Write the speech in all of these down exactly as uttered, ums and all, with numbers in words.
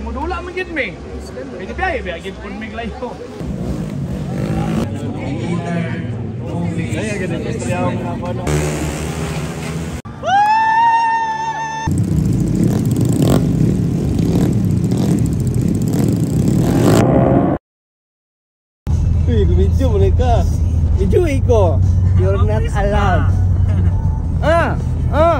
Mudula man gid mi. Pwede biyahe biya gid pud mig layo. Ay, gid istorya mo na ko no. Video mereka. Video iko. You're not allowed. Ah, ah.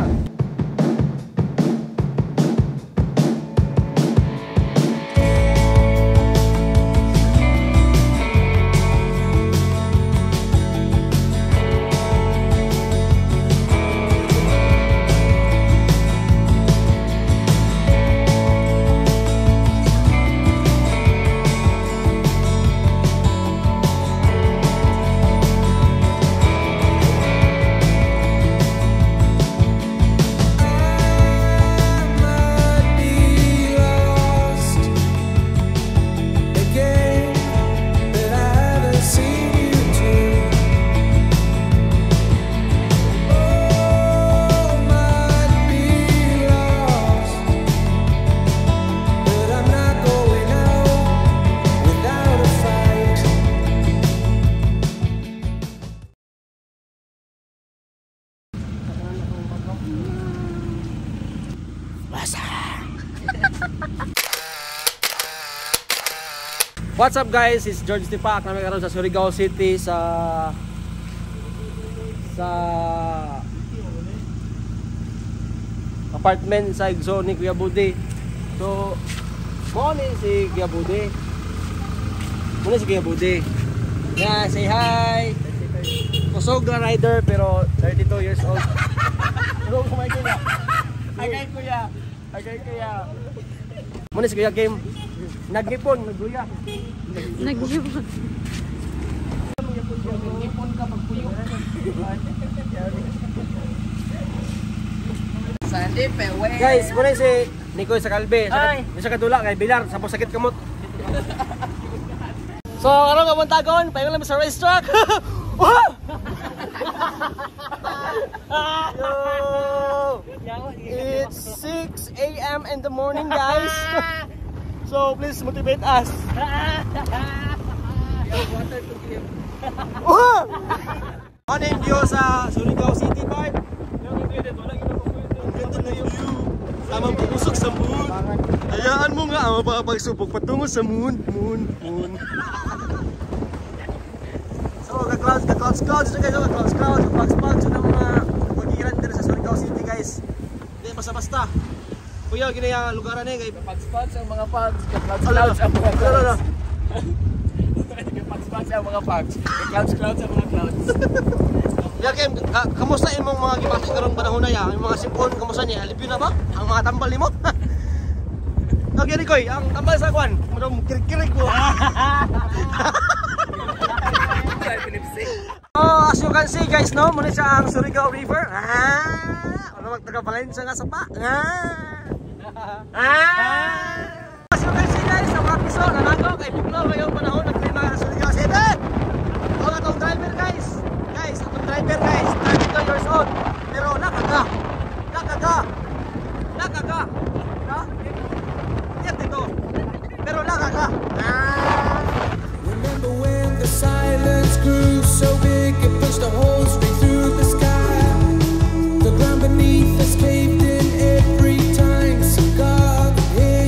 What's up guys, it's George Tipak. Kami karon sa Surigao City sa sa apartment sa Igso ni Kuya Budi. So, mo ni si Kuya Budi. Mo ni si Kuya Budi. Yeah, say hi. Kusog na rider pero thirty-two years old. Hello, kumay kuya. Agay kuya. Agay kuya. Mo ni si Kuya Game. Nagipon, nagluya. Nagipon. Nagipon ka magpuyo. Sandi pewe. Guys, muna si Nicoy sa Kalbe. Sa kadula kay Bilar, sa sakit kamot. So, karong ka montagon, payon lang sa racetrack. It's six A M in the morning, guys. So please motivate us. Water to give. Ano yung view sa Surigao City Park? Ang ganda na yung view. Tamang pumusok sa moon. Hayaan mo nga ang mapapagsubok patungo sa moon. Moon, moon. So ka-clouds, ka-clouds, clouds na guys. Ka-clouds, clouds, ka-clouds, clouds. Yun ang mga pag-iiran dito sa Surigao City guys. Hindi basta-basta. Kuya, gina yung lugaran eh, kay Pags-pags ang mga pags, ka-clouds-clouds ang mga clouds. Pags-pags ang mga pags, ka-clouds-clouds ang mga clouds. Ya, Kim, kamusta imong mga gipasok karong panahon na ya? Yung mga sipon, kamusta niya? Alipyo na ba? Ang mga tambal nimo? Okay, Ricoy, ang tambal sa kwan, madong kirik-kirik mo. Oh, as you can see guys, no, muna siya ang Surigao River. Ah, ano magtaga-Valencia nga sa pa? Ah. Ah! As you can see guys, ang mga piso, nanagaw kay Biglo ngayong panahon ng klima sa Surigao City. O, atong driver guys. Guys, atong driver guys, thirty-two years old. Pero nakaga. Nakaga. Nakaga. Ha? Yan dito. Pero nakaga. Ah! Remember when the silence grew so big it pushed a hole straight through the sky. The ground beneath us caved in every time. So God, hey.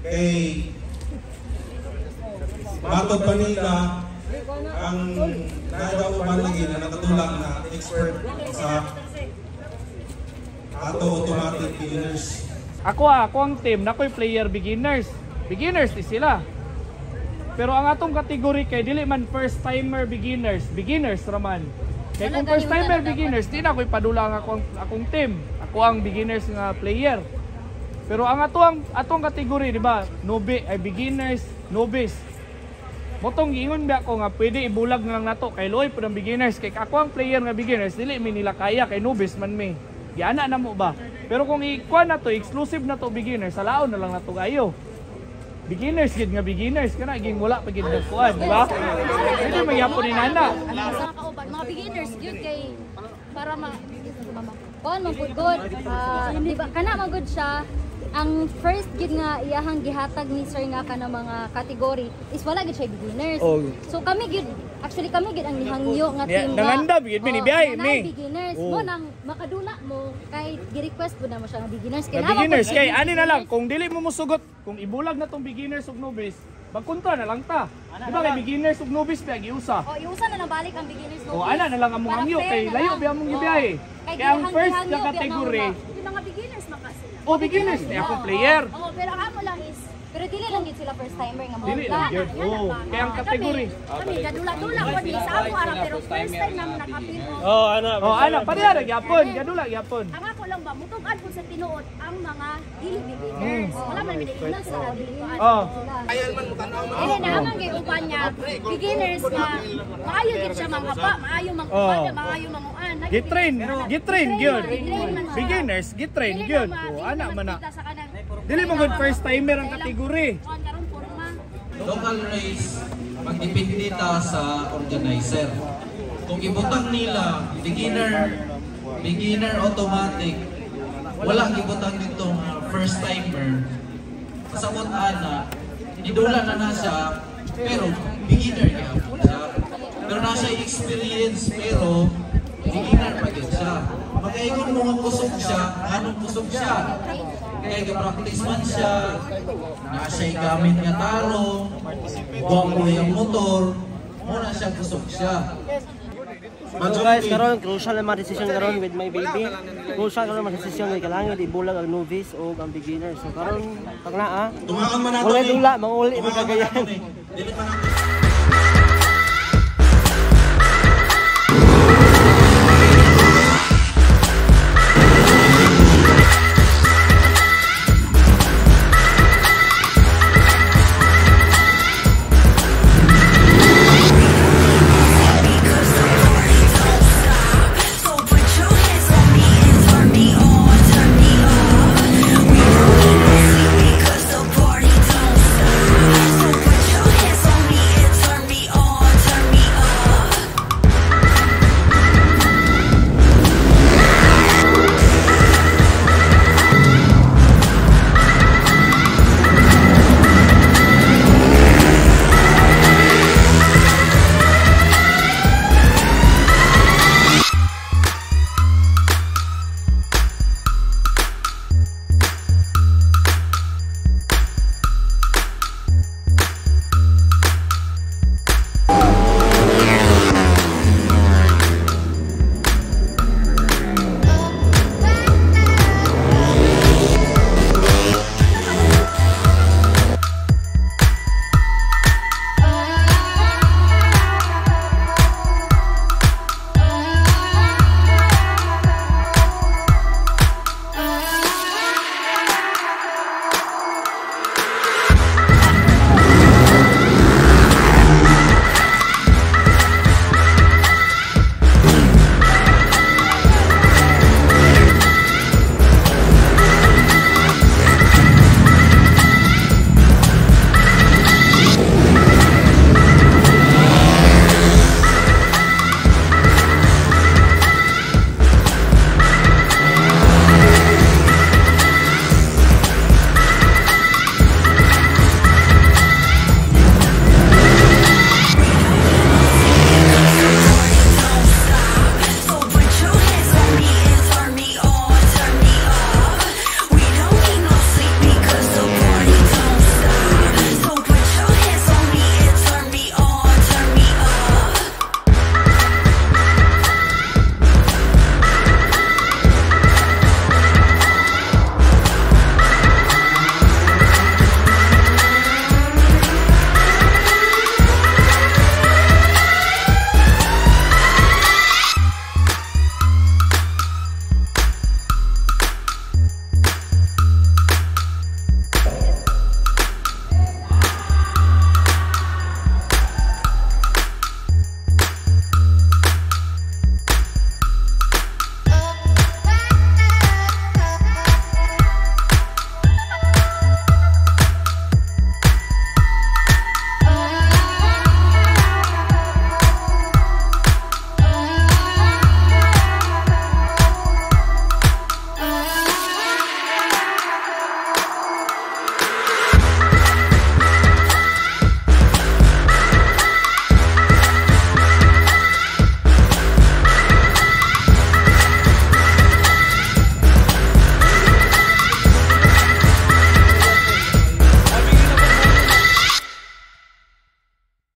kay matod pa nila ang nagauban lagi na nakatulak na expert sa ato automatic beginners. Ako ah, ako ang team, nakoy player beginners. Beginners di sila. Pero ang atong kategory kay dili man first timer beginners, beginners raman. Kay kung first timer beginners, di na ako'y padula ang akong akong team. Ako ang beginners nga player. Pero ang ato ang atong kategory, di ba? Novice ay beginners, novice. Motong giingon ba ako nga pwede ibulag na lang nato kay loy pud ang beginners kay ako ang player nga beginners dili mi nila kaya kay novice man mi. Giana na mo ba? Pero kung ikuan na to exclusive na to beginners, salaon na lang nato kayo. Beginners gid nga beginners kana ging wala pa gid nagkuan, di ba? Hindi magyapon ni nana. Sa kauban mga beginners gyud kay para ma kuan man pud good. Ah, di ba kana man good siya. Ang first gid nga iyahang gihatag ni sir nga kana mga category is wala gid siya beginners. Oh. So kami gid actually kami gid ang nihangyo nga team nga. Nanganda gid mi ni biyay mi. Beginners Oh. mo nang makadula mo kay gi-request pud na mo siya nga beginners Nga beginners kay ani na lang kung dili mo musugot kung ibulag na tong beginners ug novice, magkontra na lang ta. Di ba kay beginners ug novice pa giusa. O iusa na lang balik ang beginners O ana na lang among hangyo kay layo ba among gibiyahe. Kay ang first nga category. Yung mga beginners man kasi. O beginners ni akong player. Oo, pero ang amo lang is pero dili lang gid sila first timer nga mo. Dili lang gyud. Oo, kay ang category. Kami gadula-dula ko ni sa amo ara pero first time naman nakapil. Oh, ana. Oh, ana pareha ra gyapon, gadula gyapon. Ang ako lang ba mutug-ad po sa tinuod ang mga dili beginners. Wala man minignan sa beginners. Oh. Ayan man mo tanaw mo. Dili na amang gay uban niya beginners nga maayo gid siya manghapa, maayo mangkuan, maayo manguan. Gitrain, gitrain gyud. Beginners, gitrain gyud. O ana man na. Dili mo gud first timer ang kategory. Local race, magdepende ta sa organizer. Kung ibutang nila, beginner, beginner automatic, wala ibutang nitong first timer. Kasabot ana, idula na na siya, pero beginner niya siya. Pero na siya experience, pero beginner pa din siya. Magkaigon mo nga kusog siya, anong kusog siya? Kaya ga-practice man siya, na siya'y gamit nga talo, buwang mo yung motor, muna siya kusog siya. So guys, karon crucial na mga decision karon with my baby. Crucial karon mga decision kay kailangan ibulag ang novice o ang beginner. So karon pag naa, Tumakan man nato wala ni. dula, manguli mo Tumakan man kagayan. nato ni. Dili pa nato.